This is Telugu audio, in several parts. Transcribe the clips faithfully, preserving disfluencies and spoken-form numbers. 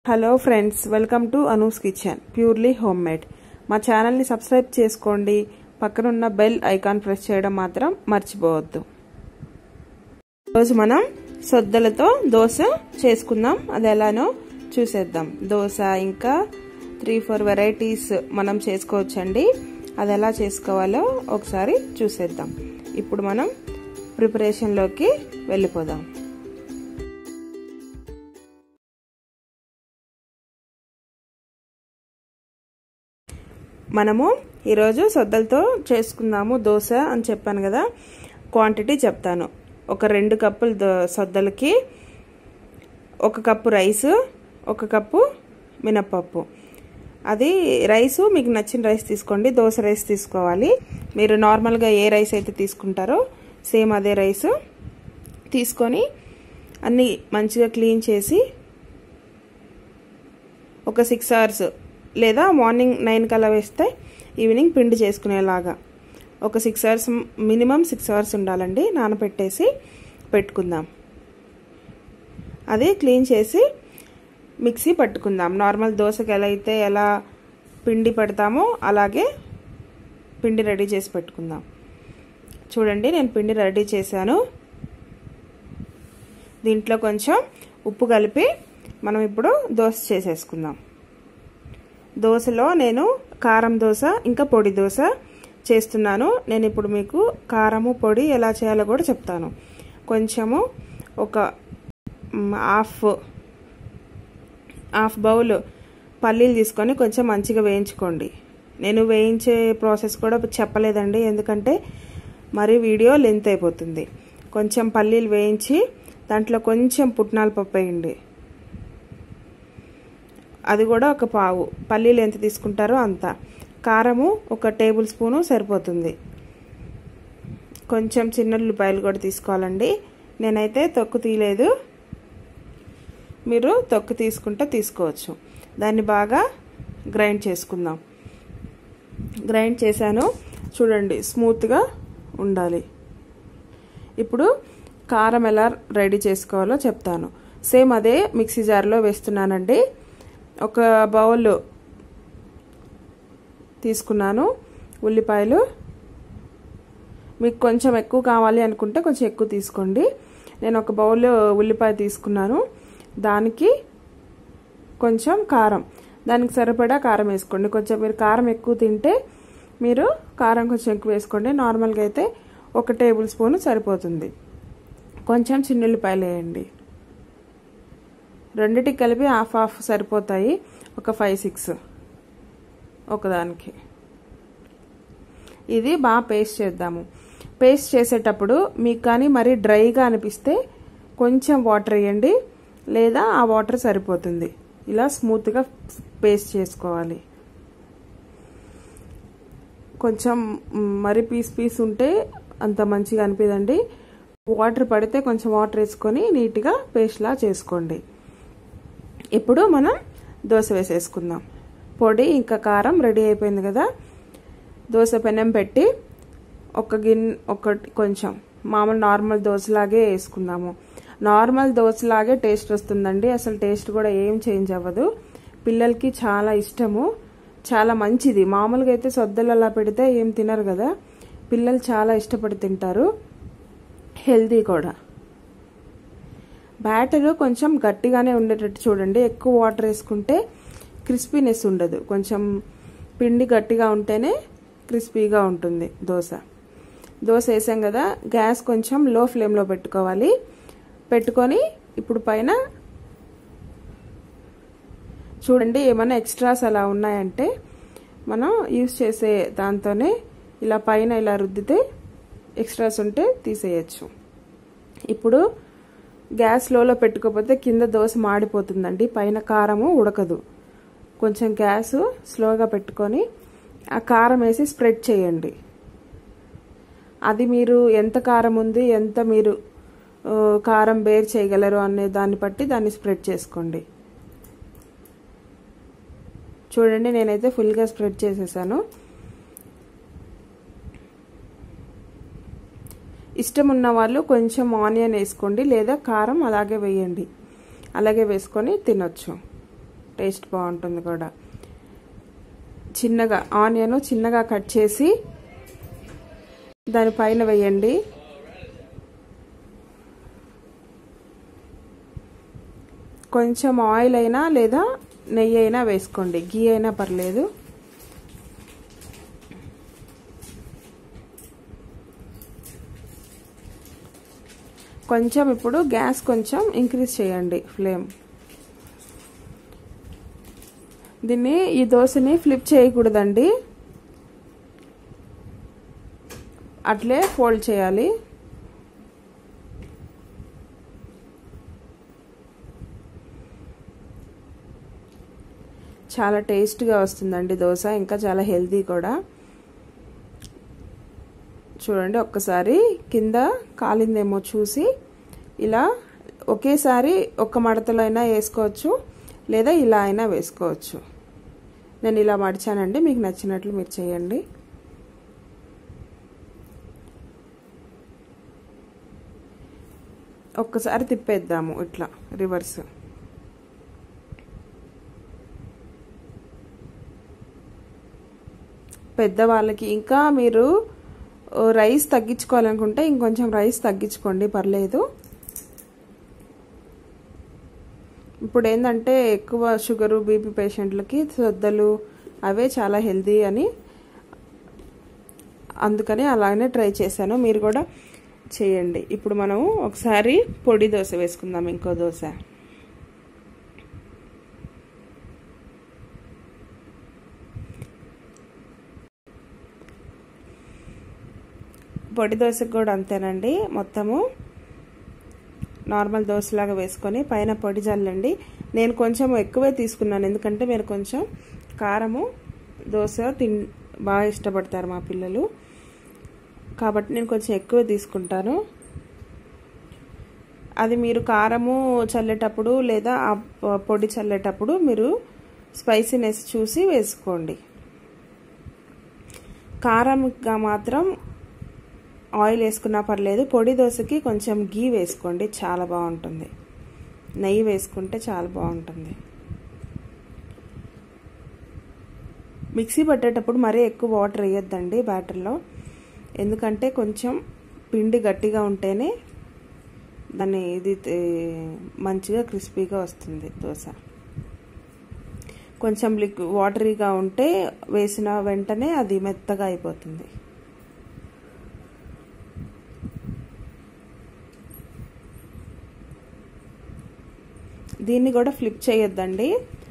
Hello friends, welcome to Anu's kitchen purely home made. మా ఛానల్ని సబ్స్క్రైబ్ చేసుకోండి. పక్కనున్న బెల్ ఐకాన్ ప్రెస్ చేయడం మాత్రం మర్చిపోవద్దు. ఈరోజు మనం సొద్దలతో దోశ చేసుకుందాం. అది ఎలానో చూసేద్దాం. దోశ ఇంకా త్రీ ఫోర్ వెరైటీస్ మనం చేసుకోవచ్చండి. అది ఎలా చేసుకోవాలో ఒకసారి చూసేద్దాం. ఇప్పుడు మనం ప్రిపరేషన్లోకి వెళ్ళిపోదాం. మనము ఈరోజు సొద్దలతో చేసుకుందాము దోశ అని చెప్పాను కదా. క్వాంటిటీ చెప్తాను. ఒక రెండు కప్పులు సొద్దలకి ఒక కప్పు రైసు, ఒక కప్పు మినప్పప్పు. అది రైసు మీకు నచ్చిన రైస్ తీసుకోండి. దోశ రైస్ తీసుకోవాలి. మీరు నార్మల్గా ఏ రైస్ అయితే తీసుకుంటారో సేమ్ అదే రైసు తీసుకొని అన్నీ మంచిగా క్లీన్ చేసి ఒక సిక్స్ అవర్స్ లేదా మార్నింగ్ నైన్ కల్లా వేస్తే ఈవినింగ్ పిండి చేసుకునేలాగా ఒక six hours minimum six hours ఉండాలండి. నానబెట్టేసి పెట్టుకుందాం. అది క్లీన్ చేసి మిక్సీ పట్టుకుందాం. నార్మల్ దోశకి ఎలా అయితే ఎలా పిండి పెడతామో అలాగే పిండి రెడీ చేసి పెట్టుకుందాం. చూడండి, నేను పిండి రెడీ చేశాను. దీంట్లో కొంచెం ఉప్పు కలిపి మనం ఇప్పుడు దోశ చేసేసుకుందాం. దోశలో నేను కారం దోశ ఇంకా పొడి దోశ చేస్తున్నాను. నేను ఇప్పుడు మీకు కారము పొడి ఎలా చేయాలో కూడా చెప్తాను. కొంచెము ఒక హాఫ్ హాఫ్ బౌల్ పల్లీలు తీసుకొని కొంచెం మంచిగా వేయించుకోండి. నేను వేయించే ప్రాసెస్ కూడా చెప్పలేదండి, ఎందుకంటే మరి వీడియో లెంత్ అయిపోతుంది. కొంచెం పల్లీలు వేయించి దాంట్లో కొంచెం పుట్నాల పప్పు వేయండి. అది కూడా ఒక పావు. పల్లీలు ఎంత తీసుకుంటారో అంత. కారము ఒక టేబుల్ స్పూను సరిపోతుంది. కొంచెం చిన్నుల్లిపాయలు కూడా తీసుకోవాలండి. నేనైతే తొక్కు తీయలేదు, మీరు తొక్కు తీసుకుంటే తీసుకోవచ్చు. దాన్ని బాగా గ్రైండ్ చేసుకుందాం. గ్రైండ్ చేశాను చూడండి, స్మూత్గా ఉండాలి. ఇప్పుడు కారం ఎలా రెడీ చేసుకోవాలో చెప్తాను. సేమ్ అదే మిక్సీ జార్లో వేస్తున్నానండి. ఒక బౌల్ తీసుకున్నాను ఉల్లిపాయలు. మీకు కొంచెం ఎక్కువ కావాలి అనుకుంటే కొంచెం ఎక్కువ తీసుకోండి. నేను ఒక బౌల్ ఉల్లిపాయ తీసుకున్నాను. దానికి కొంచెం కారం, దానికి సరిపడా కారం వేసుకోండి. కొంచెం మీరు కారం ఎక్కువ తింటే మీరు కారం కొంచెం ఎక్కువ వేసుకోండి. నార్మల్గా అయితే ఒక టేబుల్ స్పూన్ సరిపోతుంది. కొంచెం చిన్నుల్లిపాయలు వేయండి. రెండిటికి కలిపి హాఫ్ హాఫ్ సరిపోతాయి. ఒక ఫైవ్ సిక్స్ ఒకదానికి. ఇది బాగా పేస్ట్ చేద్దాము. పేస్ట్ చేసేటప్పుడు మీకు కానీ మరి డ్రైగా అనిపిస్తే కొంచెం వాటర్ వేయండి, లేదా ఆ వాటర్ సరిపోతుంది. ఇలా స్మూత్గా పేస్ట్ చేసుకోవాలి. కొంచెం మరి పీస్ పీస్ ఉంటే అంత మంచిగా అనిపిదండి. వాటర్ పడితే కొంచెం వాటర్ వేసుకొని నీట్గా పేస్ట్లా చేసుకోండి. ఇప్పుడు మనం దోశ వేసేసుకుందాం. పొడి ఇంకా కారం రెడీ అయిపోయింది కదా. దోశ పెనం పెట్టి ఒక గిన్నె ఒకటి కొంచెం మామూలు నార్మల్ దోశలాగే వేసుకుందాము. నార్మల్ దోశలాగే టేస్ట్ వస్తుందండి. అసలు టేస్ట్ కూడా ఏం చేంజ్ అవ్వదు. పిల్లలకి చాలా ఇష్టము, చాలా మంచిది. మామూలుగా అయితే సొద్దలు అలా పెడితే ఏం తినరు కదా. పిల్లలు చాలా ఇష్టపడి తింటారు. హెల్తీ కూడా. బ్యాటర్ కొంచెం గట్టిగానే ఉండేటట్టు చూడండి. ఎక్కువ వాటర్ వేసుకుంటే క్రిస్పీనెస్ ఉండదు. కొంచెం పిండి గట్టిగా ఉంటేనే క్రిస్పీగా ఉంటుంది దోశ. దోశ వేసాం కదా, గ్యాస్ కొంచెం లో ఫ్లేమ్లో పెట్టుకోవాలి. పెట్టుకొని ఇప్పుడు పైన చూడండి, ఏమైనా ఎక్స్ట్రాస్ అలా ఉన్నాయంటే మనం యూజ్ చేసే దాంతోనే ఇలా పైన ఇలా రుద్దితే ఎక్స్ట్రాస్ ఉంటే తీసేయచ్చు. ఇప్పుడు గ్యాస్ స్లోలో పెట్టుకోకపోతే కింద దోశ మాడిపోతుందండి. పైన కారము ఉడకదు. కొంచెం గ్యాస్ స్లోగా పెట్టుకొని ఆ కారం వేసి స్ప్రెడ్ చేయండి. అది మీరు ఎంత కారం ఉంది, ఎంత మీరు కారం బేర్ చేయగలరు అనే దాన్ని బట్టి దాన్ని స్ప్రెడ్ చేసుకోండి. చూడండి, నేనైతే ఫుల్గా స్ప్రెడ్ చేసేసాను. ఇష్టం ఉన్న వాళ్ళు కొంచెం ఆనియన్ వేసుకోండి, లేదా కారం అలాగే వేయండి. అలాగే వేసుకొని తినొచ్చు. టేస్ట్ బాగుంటుంది కూడా. చిన్నగా ఆనియన్ చిన్నగా కట్ చేసి దానిపైన వేయండి. కొంచెం ఆయిల్ అయినా లేదా నెయ్యి అయినా వేసుకోండి, గీ అయినా పర్లేదు. కొంచెం ఇప్పుడు గ్యాస్ కొంచెం ఇంక్రీజ్ చేయండి ఫ్లేమ్. దీన్ని ఈ దోశని ఫ్లిప్ చేయకూడదండి, అట్లే ఫోల్డ్ చేయాలి. చాలా టేస్ట్గా వస్తుందండి దోశ, ఇంకా చాలా హెల్తీ కూడా. చూడండి ఒక్కసారి కింద కాలిందేమో చూసి ఇలా ఒకేసారి ఒక్క మడతలో అయినా వేసుకోవచ్చు, లేదా ఇలా అయినా వేసుకోవచ్చు. నేను ఇలా మడిచానండి, మీకు నచ్చినట్లు మీరు చేయండి. ఒక్కసారి తిప్పేద్దాము ఇట్లా రివర్స్. పెద్దవాళ్ళకి ఇంకా మీరు రైస్ తగ్గించుకోవాలనుకుంటే ఇంకొంచెం రైస్ తగ్గించుకోండి, పర్లేదు. ఇప్పుడు ఏంటంటే ఎక్కువ షుగరు బీపీ పేషెంట్లకి సొద్దలు అవే చాలా హెల్తీ అని, అందుకని అలానే ట్రై చేశాను, మీరు కూడా చేయండి. ఇప్పుడు మనం ఒకసారి పొడి దోశ వేసుకుందాం, ఇంకో దోశ. పొడి దోశకు కూడా అంతేనండి, మొత్తము నార్మల్ దోశలాగా వేసుకొని పైన పొడి జల్లండి. నేను కొంచెం ఎక్కువే తీసుకున్నాను, ఎందుకంటే మీరు కొంచెం కారము దోశ తిన్ బాగా ఇష్టపడతారు మా పిల్లలు, కాబట్టి నేను కొంచెం ఎక్కువ తీసుకుంటాను. అది మీరు కారము చల్లేటప్పుడు లేదా ఆ పొడి చల్లేటప్పుడు మీరు స్పైసీనెస్ చూసి వేసుకోండి. కారంగా మాత్రం ఆయిల్ వేసుకున్నా పర్లేదు. పొడి దోశకి కొంచెం గీ వేసుకోండి, చాలా బాగుంటుంది. నెయ్యి వేసుకుంటే చాలా బాగుంటుంది. మిక్సీ పట్టేటప్పుడు మరీ ఎక్కువ వాటర్ వేయొద్దండి బ్యాటర్లో, ఎందుకంటే కొంచెం పిండి గట్టిగా ఉంటేనే దాన్ని ఇది మంచిగా క్రిస్పీగా వస్తుంది దోశ. కొంచెం లిక్విడ్ వాటరీగా ఉంటే వేసిన వెంటనే అది మెత్తగా అయిపోతుంది. దీన్ని కూడా ఫ్లిప్ చేయొద్దండి,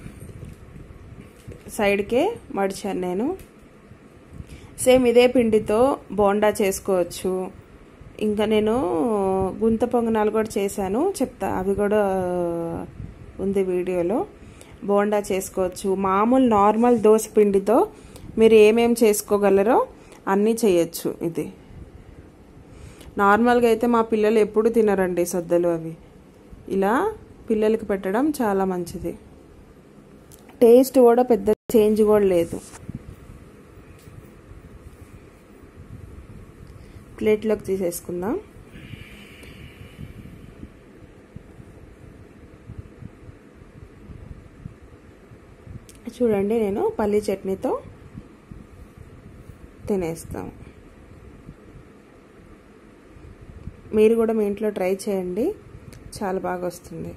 సైడ్కే మడిచాను నేను. సేమ్ ఇదే పిండితో బోండా చేసుకోవచ్చు. ఇంకా నేను గుంత పొంగనాలు కూడా చేశాను, చెప్తా, అవి కూడా ఉంది వీడియోలో. బోండా చేసుకోవచ్చు. మామూలు నార్మల్ దోశ పిండితో మీరు ఏమేం చేసుకోగలరో అన్నీ చేయొచ్చు. ఇది నార్మల్గా అయితే మా పిల్లలు ఎప్పుడు తినరండి సద్దలు అవి. ఇలా పిల్లలకి పెట్టడం చాలా మంచిది. టేస్ట్ కూడా పెద్ద చేంజ్ కూడా లేదు. ప్లేట్లోకి తీసేసుకుందాం. చూడండి నేను పల్లీ చట్నీతో తినేస్తాం. మీరు కూడా మీ ఇంట్లో ట్రై చేయండి, చాలా బాగా వస్తుంది.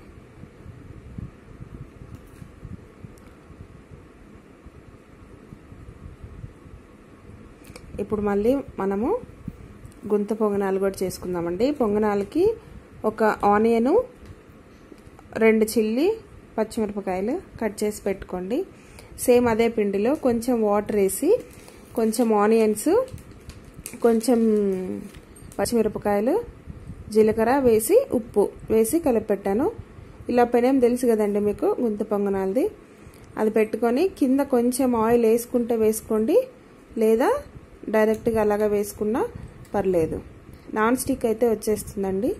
ఇప్పుడు మళ్ళీ మనము గుంత పొంగనాలు కూడా చేసుకుందామండి. పొంగనాలకి ఒక ఆనియను, రెండు చిల్లీ, పచ్చిమిరపకాయలు కట్ చేసి పెట్టుకోండి. సేమ్ అదే పిండిలో కొంచెం వాటర్ వేసి కొంచెం ఆనియన్స్, కొంచెం పచ్చిమిరపకాయలు, జీలకర్ర వేసి ఉప్పు వేసి కలిపెట్టాను. ఇలా పెనం తెలుసు కదండి మీకు గుంత పొంగనాలది, అది పెట్టుకొని కింద కొంచెం ఆయిల్ వేసుకుంటే వేసుకోండి, లేదా డైరెక్ట్గా అలాగా వేసుకున్నా పర్లేదు. నాన్ స్టిక్ అయితే వచ్చేస్తుందండి.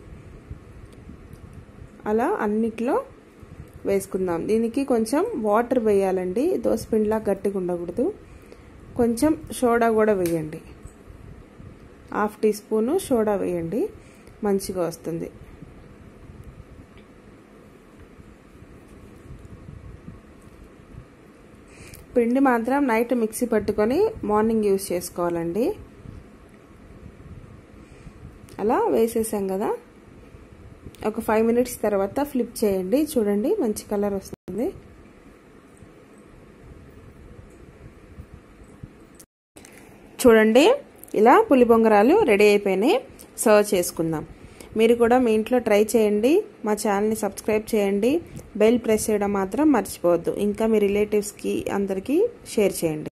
అలా అన్నిట్లో వేసుకుందాం. దీనికి కొంచెం వాటర్ వేయాలండి, దోసపిండిలా గట్టిగా ఉండకూడదు. కొంచెం సోడా కూడా వేయండి, హాఫ్ టీ స్పూను సోడా వేయండి, మంచిగా వస్తుంది. పిండి మాత్రం నైట్ మిక్సీ పట్టుకొని మార్నింగ్ యూస్ చేసుకోవాలండి. అలా వేసేసాం కదా, ఒక ఫైవ్ మినిట్స్ తర్వాత ఫ్లిప్ చేయండి. చూడండి మంచి కలర్ వస్తుంది. చూడండి ఇలా పులి బొంగరాలు రెడీ అయిపోయినాయి. సర్వ్ చేసుకుందాం. మీరు కూడా మీ ఇంట్లో ట్రై చేయండి. మా ఛానల్ని సబ్స్క్రైబ్ చేయండి. బెల్ ప్రెస్ చేయడం మాత్రం మర్చిపోవద్దు. ఇంకా మీ రిలేటివ్స్కి అందరికీ షేర్ చేయండి.